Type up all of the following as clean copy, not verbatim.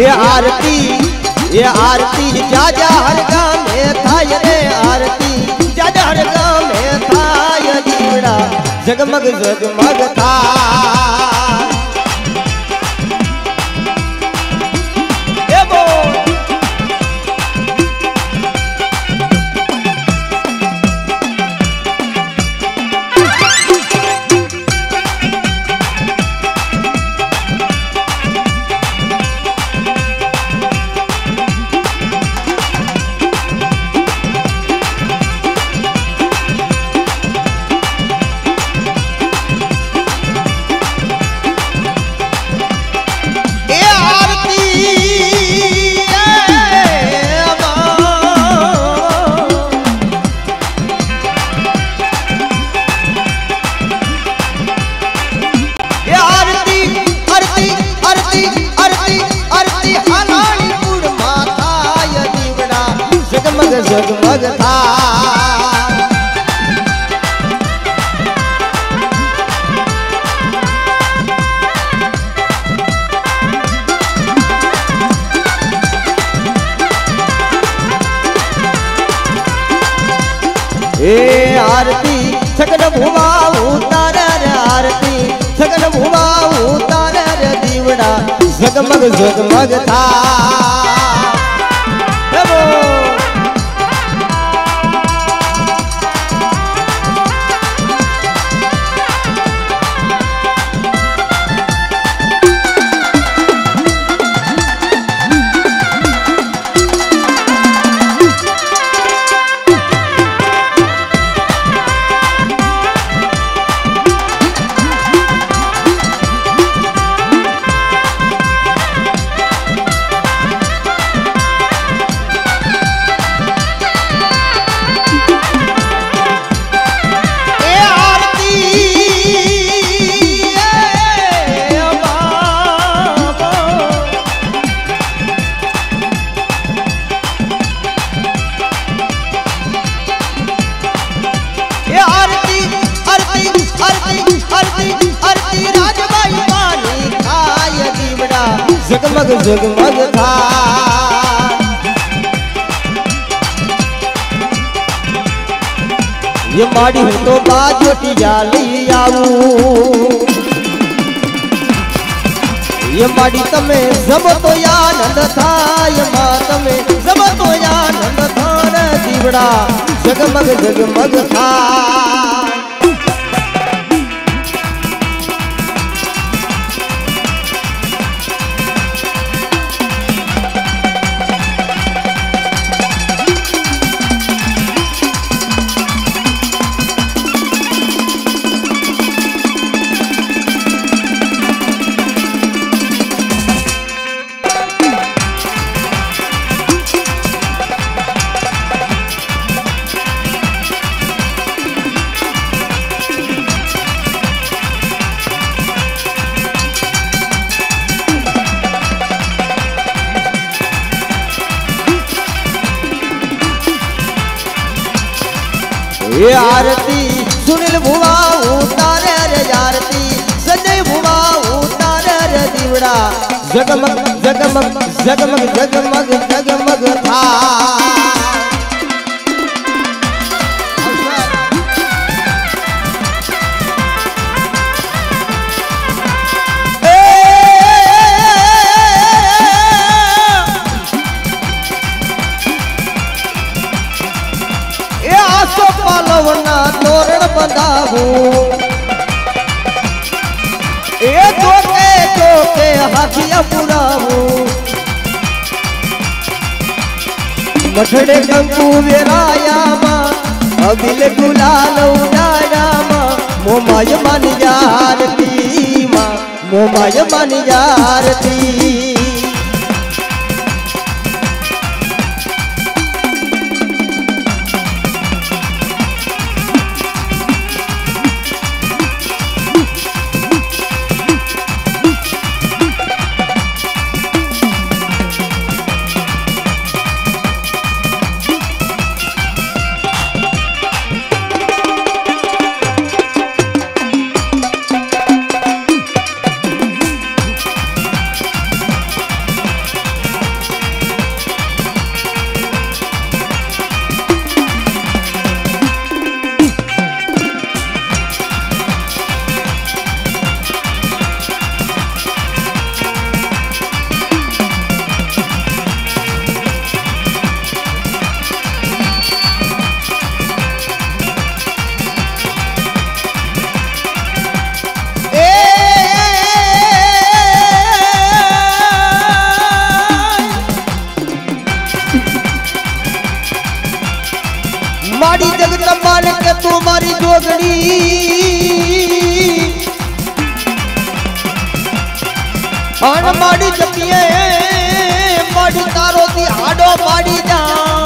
ये आरती जा जा हर गाँव में थाय रे आरती जा जा हर गाँव में थाय दीवड़ा जगमग जगमग था जगमग था ए आरती सकल भुवा उतार आरती सकल भुवा उतार दीवड़ा जगमग जगमग था जगमग जगमग था ये माड़ी हूँ तो बाजोटिया ली आऊ ये माड़ी तमें सब तो आनंद था ये माँ तमें सब तो आनंद था रे दीवड़ा जगमग जगमग था ये आरती सुनील भुवा उतारे रे आरती संजय भुवा उतारे रे दीवड़ा जगमग जगमग जगमग जगमग जगमग था पालवना तोरण बंधाऊ ए तोके हाथिया पुराऊ मठड़े कंकु वेराया माँ अबिल गुलाल उड़ाया माँ मोमाय मन यारती माँ मोमाय मन यारती जोगड़ी अन माड़ी जपिए माड़ी तारो दी हाडो माड़ी जा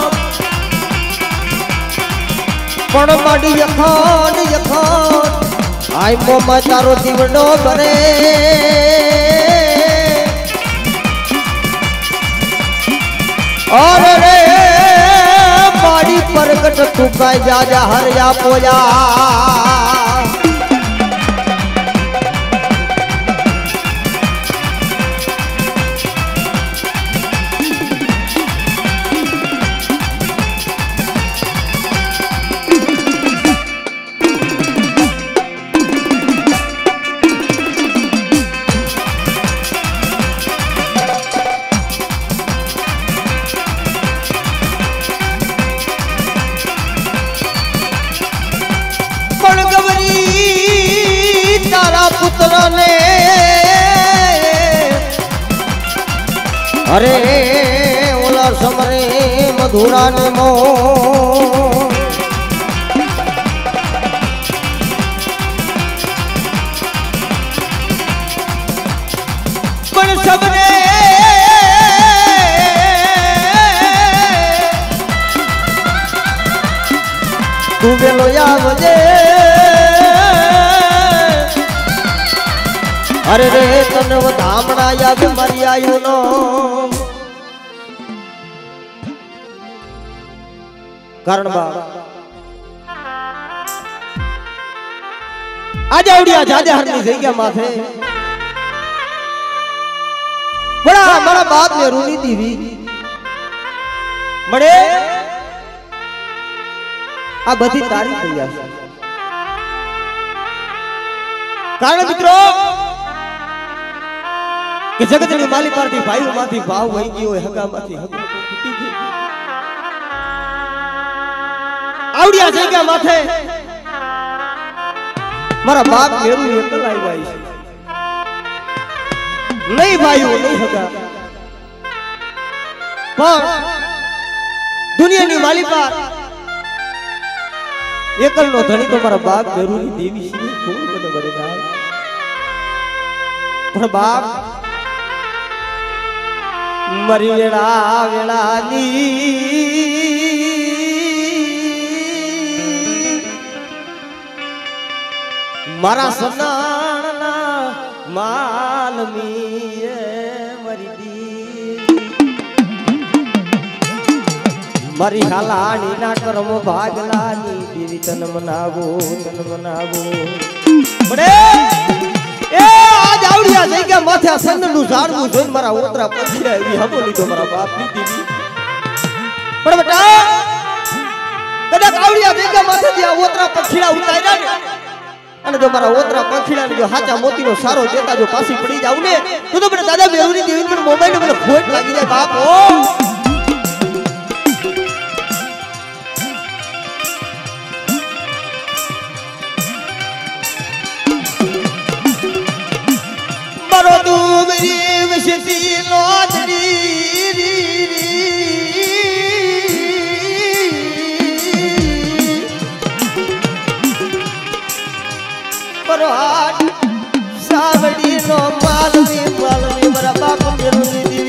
पण माड़ी यखान आई मोमा तारो दीवड़ो बने और रे माड़ी परगट तू का जा हर या पोया पुत्र ने अरे ओला समरे मधुरा ने मो पण सबने तू बेलो या वजे अरे रे तन वो धामणा या बीमारी आयु नो कारण बाप आजा उड़िया जादे हरनी सही क्या माथे बड़ा हमारा बात में रूनी दीवी बड़े आ बधी तारीफ भैया कारण मित्रों कि जगत ने माली पार्टी भाई माथी भाव वही गयो हगा माथी हग टूटी थी आवड़िया जगह माथे मारा बाप मेरू एकल आई भाई नहीं भाई वो नहीं हगा पर दुनिया ની माली पार एकल नो धनी तो मारा बाप मेरू ની देवी सी कोण बने बड़े भाई पर बाप मरी वेड़ा वेड़ा नी मारा सनाना मालमी मरी दी मरी हालानी ना करमो भागलानी देवी तन मनावो बड़े ए आज आवड़िया जई के माथे संग नु झाड़ू जोई मारा ओतरा पछिया ई हमोली तो मारा बाप नी दीदी पण बेटा कदा आवड़िया जई के माथे दिया ओतरा पछिया उतार्या ने अने जो मारा ओतरा पछिया ने जो हाचा मोती नो सारो देता जो पासी पड़ी जाऊ ने तो बेटा दादा बेरूनी देवी पर मोबाइल में खोट लागी जाए बाप ओ मरो तू मेरी विशेषी नौजरी मरो हाथ सावड़ी नो मालवी मरा बाप मेरू दीदी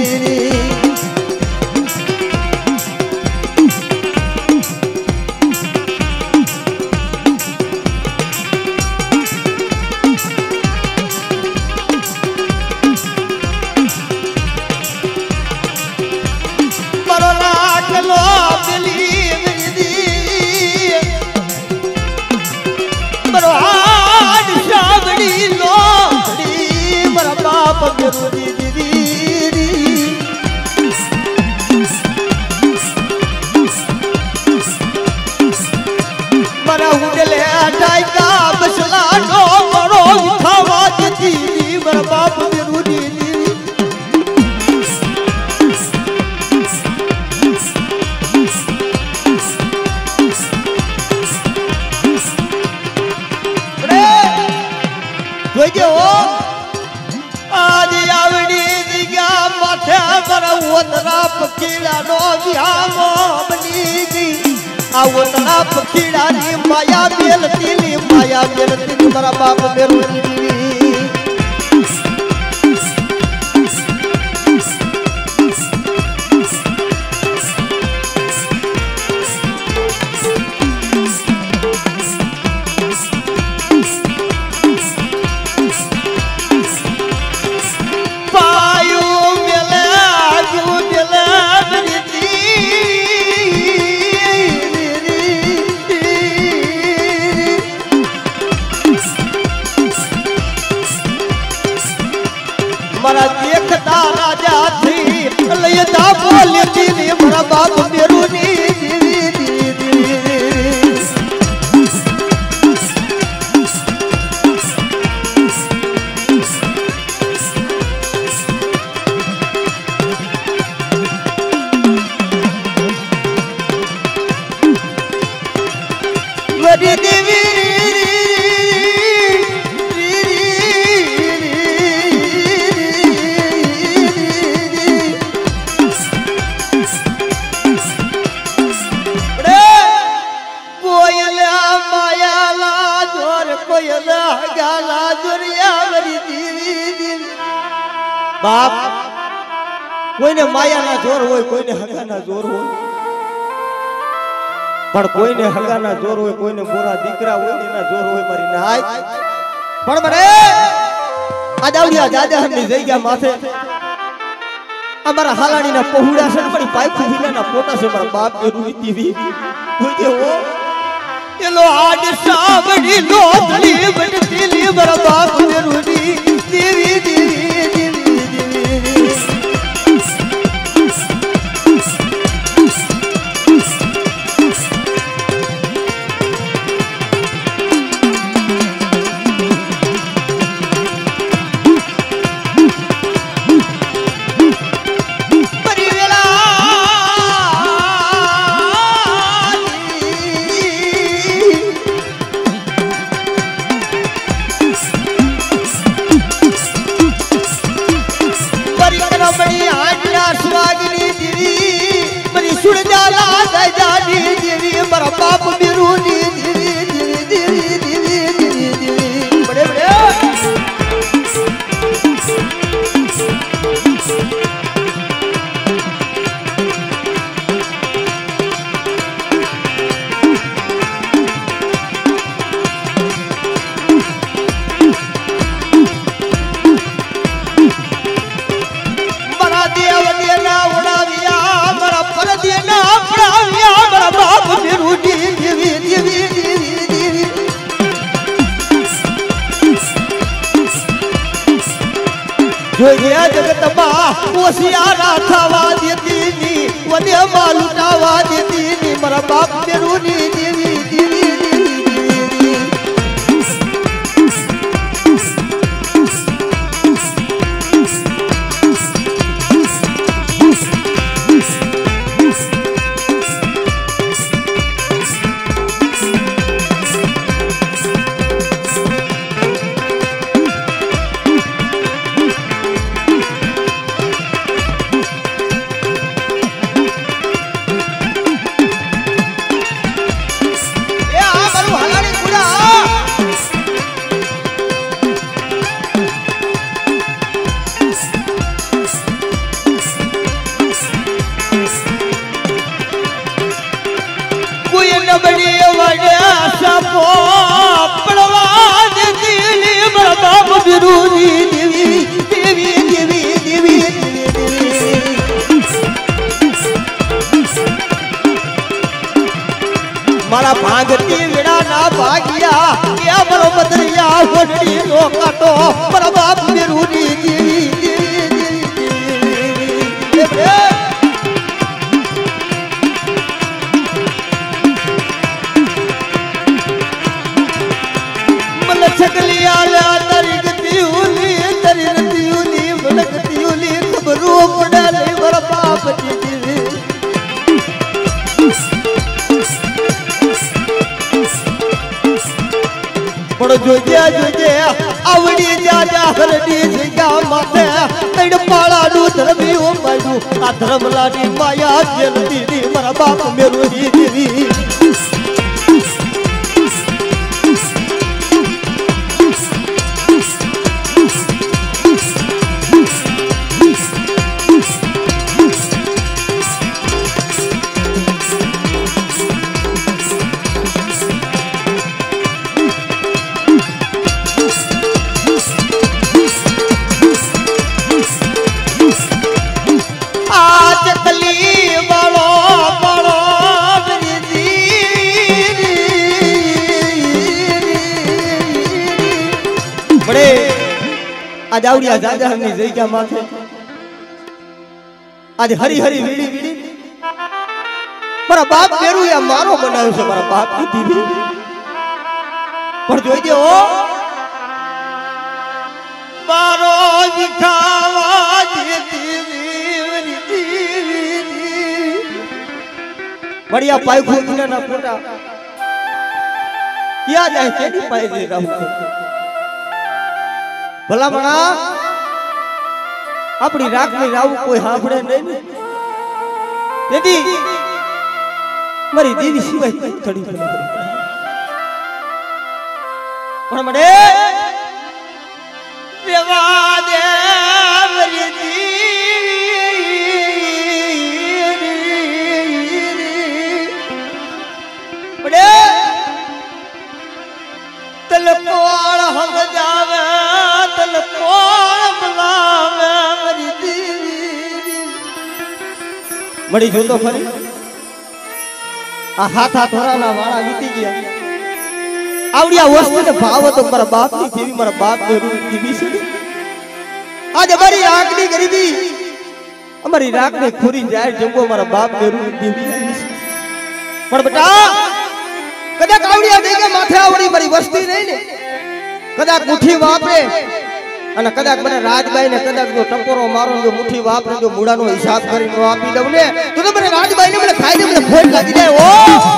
आज आवड़ी दिया माथे पर ओतरा पकीड़ा नो बिहामो बनी दी आओ तना पखीड़ा नी माया बेलती नी माया बेलती मारा बाप मेरू मरा देखता राजा थी लयदा बोलती नी मरा बाप मेरू नी वरी देवी बाप कोई ने माया ना जोर हो कोई ने हगा ना जोर हो पर कोई ने हगा ना जोर हो कोई ने बोरा दीकरा हो ना जोर हो मारी नाय पर मरे आ जावलिया जाजा हमनी जई गया माथे हमारा हालानी ना पहुड़ा से बड़ी पाइप खुला ना पोटा से मारा बाप के रूई टीवी कोई दे हो ये लो आज सावड़ी लोतली बटती ली मारा बाप के रूई टीवी बाप मेरू नी बड़े बड़े बड़ा दिया वडिया ना उड़ाविया बड़ा पर दिया ना उड़ाविया बड़ा बाप मेरू जो ये जगत बा ओसियारा थावा देती नी वदे मालूटावा देती नी मरा बाप मेरू नी देवी देवी मारा भागती विड़ा ना भागिया क्या बरो बदलिया होड़ी लो काटो पर बाप मेरू नी मन छगलिया ला तरीगती उली तरीगती उली मलकती उली खबरू पड़ा ले बर बाप जी बड़ो जोजे आवड़ी जाजा हरडी सिंगा माथे तड़ पाला दू धर्मी ओ मडू आ धर्म लाडी माया जलती दी मरा बाप मेरू ही देवी आज आवड़िया जाजा हमने जई क्या माथे आज हरी हरी वीड़ी वीड़ी मारा बाप मेरू या मारो बनायो से मारा बाप की दीदी पर जोई दे ओ मारो दिखावा दीदी बढ़िया पाई खूब ना फोटा किया जाए केनी पाई दे रहू भला बना अपनी राख में राव कोई हाफड़े नहीं दीदी मरी दीदी सिवाय खड़ी खड़ी और मरे देवा दे मरी बड़े तलकोड़ हम जावे तलकोड़ बुलावे मरी दीदी मरी जो तो खरी आ हाथ हाथ होरा ना वाला बीती गया आवड़िया वस्तु ने भाव तो मारा बाप की जेवी मारा बाप ने रूप दीवी से आज हमारी राख नी गरीबी हमारी राख ने खोरी जाए जंगो मारा बाप ने रूप दीवी पर बेटा कदा कावड़िया देके माथे आवड़ी मारी वस्ती नहीं ने कदा मुठी वापरे અને કદાચ મને રાજબાઈ ને કદાચ જો ટપોરો મારો જો મુઠ્ઠી વાપરે જો મૂળાનો હિસાબ કરીને નો આપી દઉં ને તો મને રાજબાઈ ને મને ખાઈ દે મને ફોડ લાગી જાય ઓ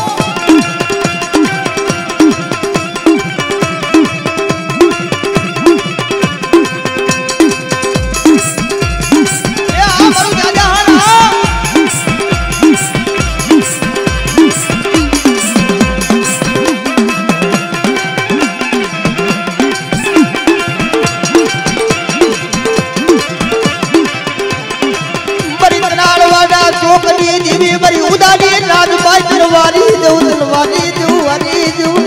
એ આ મારું દાદા હાડા चोकनी दीवी मरी उदानी राजबाई दरवारी दू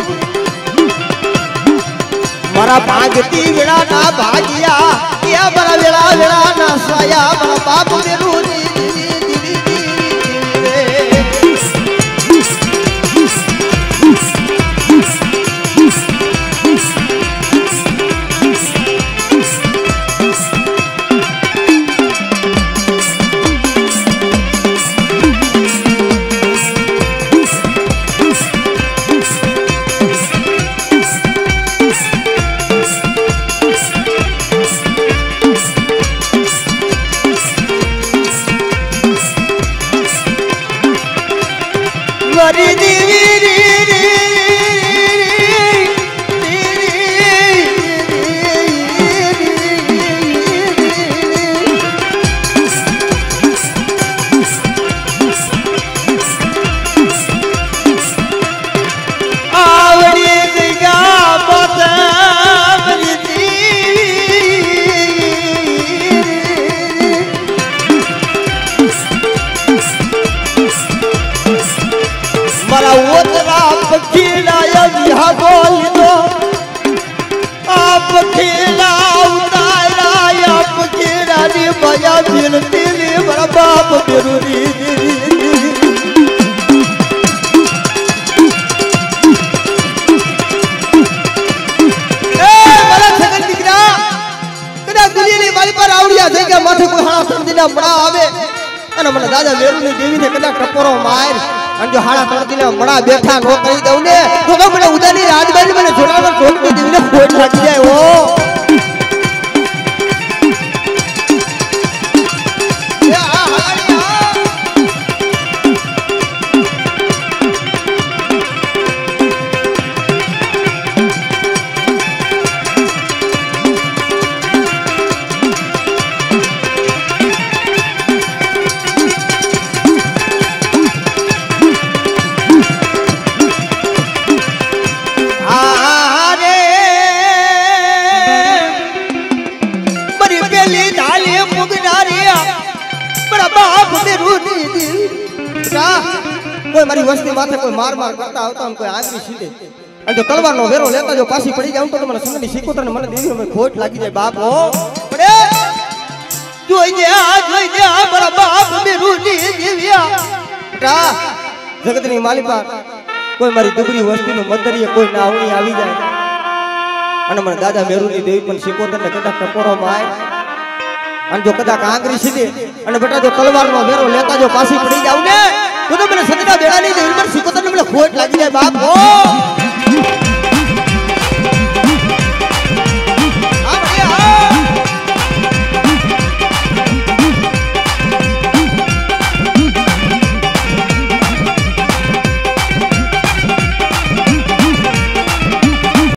मारा भागती वेड़ा ना भागिया या मारा वेड़ा वेड़ा ना साया मारा बाप मेरू दादा मेरू ने देवी ने कदा टपोरो मार अन जो हाड़ा तड़ती ने बड़ा बैठा नो कही दऊ ने तो मैंने उदानी राजबाई मैंने छोड़ा कर छोड़ के देवी ने खोट लग जाए वो कोई मारी वस्ती माथे कोई मार मार करता होता हम कोई आदमी सीधे અને જો તલવારનો વેરો લેતા જો પાછી પડી જાઉં તો મને સંગની શીખોતર ને મને દેવી મે ખોટ લાગી જાય બાપ હો પડે જોઈ દે મારા બાપ મેરું ની દેવિયા બેટા જગતની માલિકા કોઈ મારી દુબરી વસ્તીનો મદરીએ કોઈ નાવણી આવી જાય અને મને દાદા મેરુની દેવી પણ સિકોતર ને કદાચ ટકોરોમાં આય અને જો કદાચ આંગળી સીધે અને બેટા જો તલવારનો વેરો લેતા જો પાછી પડી જાવ ને તો મને સદના બેડા ની દેવી પણ સિકોતર ને મને ખોટ લાગી જાય બાપ.